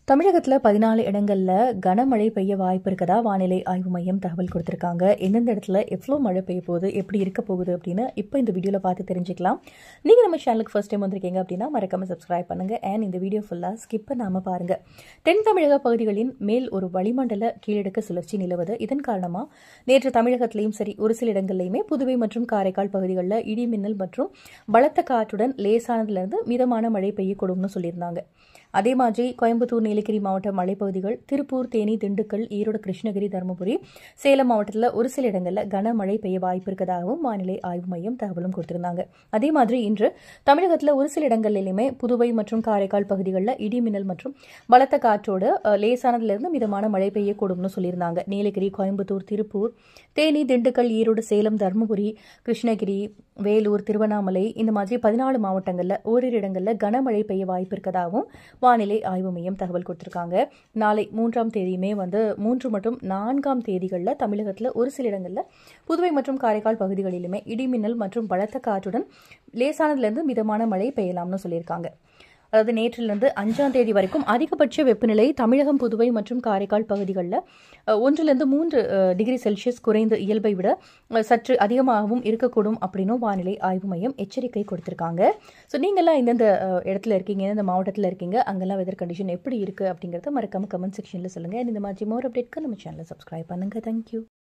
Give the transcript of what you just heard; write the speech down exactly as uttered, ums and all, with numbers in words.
தமிழகத்துல பதினாலு இடங்கள்ல கனமழை பெய்ய வாய்ப்பு இருக்கதா வானிலை ஆய்வு மையம் தகவல் கொடுத்திருக்காங்க. எந்தெந்த இடத்துல எவ்வளோ மழை பெய்ய போகுது, எப்படி இருக்க போகுது அப்படின்னு இப்போ இந்த வீடியோல பார்த்து தெரிஞ்சுக்கலாம். நீங்க நம்ம சேனலுக்கு ஃபர்ஸ்ட் டைம் வந்திருக்கீங்க அப்படின்னா மறக்காம சப்ஸ்கிரைப் பண்ணுங்க. அண்ட் இந்த வீடியோ ஃபுல்லா ஸ்கிப் பண்ணாம பாருங்க. தென் தமிழக பகுதிகளின் மேல் ஒரு வளிமண்டல கீழடுக்கு சுழற்சி நிலவுது. இதன் காரணமா நேற்று தமிழகத்திலையும் சரி ஒரு சில இடங்கள்லையுமே புதுவை மற்றும் காரைக்கால் பகுதிகளில் இடி மின்னல் மற்றும் பலத்த காற்றுடன் லேசானதிலிருந்து மிதமான மழை பெய்யக்கூடும்னு சொல்லியிருந்தாங்க. அதே மாதிரி கோயம்புத்தூர், நீலகிரி மாவட்ட மலைப்பகுதிகள், திருப்பூர், தேனி, திண்டுக்கல், ஈரோடு, கிருஷ்ணகிரி, தருமபுரி, சேலம் மாவட்டத்தில் ஒரு சில இடங்களில் கனமழை பெய்ய வாய்ப்பு இருப்பதாகவும் வானிலை ஆய்வு மையம் தகவலும் கொடுத்திருந்தாங்க. அதே மாதிரி இன்று தமிழகத்தில் ஒரு சில இடங்களிலுமே புதுவை மற்றும் காரைக்கால் பகுதிகளில் இடி மின்னல் மற்றும் பலத்த காற்றோடு லேசானதிலிருந்து மிதமான மழை பெய்யக்கூடும்னு சொல்லியிருந்தாங்க. நீலகிரி, கோயம்புத்தூர், திருப்பூர், தேனி, திண்டுக்கல், ஈரோடு, சேலம், தருமபுரி, கிருஷ்ணகிரி, வேலூர், திருவண்ணாமலை இந்த மாதிரி பதினாலு மாவட்டங்களில் ஓரிரு இடங்களில் கனமழை பெய்ய வாய்ப்பு இருக்கதாகவும் வானிலை ஆய்வு மையம் தகவல் கொடுத்திருக்காங்க. நாளை மூன்றாம் தேதியுமே வந்து மூன்று மற்றும் நான்காம் தேதிகளில் தமிழகத்தில் ஒரு சில இடங்களில் புதுவை மற்றும் காரைக்கால் பகுதிகளிலுமே இடிமின்னல் மற்றும் பலத்த காற்றுடன் லேசானதிலிருந்து மிதமான மழை பெய்யலாம்னு சொல்லியிருக்காங்க. அதாவது நேற்றிலிருந்து அஞ்சாம் தேதி வரைக்கும் அதிகபட்ச வெப்பநிலை தமிழகம், புதுவை மற்றும் காரைக்கால் பகுதிகளில் ஒன்றிலிருந்து மூன்று டிகிரி செல்சியஸ் குறைந்து இயல்பை விட சற்று அதிகமாகவும் இருக்கக்கூடும் அப்படின்னும் வானிலை ஆய்வு மையம் எச்சரிக்கை கொடுத்திருக்காங்க. ஸோ நீங்கள்லாம் எந்தெந்த இடத்துல இருக்கீங்க, எந்தெந்த மாவட்டத்தில் இருக்கீங்க, அங்கெல்லாம் வெதர் கண்டிஷன் எப்படி இருக்குது அப்படிங்கிறத மறக்காம கமெண்ட் செக்ஷனில் சொல்லுங்கள். இந்த மாதிரி மோர் அப்டேட்க்கு நம்ம சேனலை சப்ஸ்கிரைப் பண்ணுங்கள். தேங்க்யூ.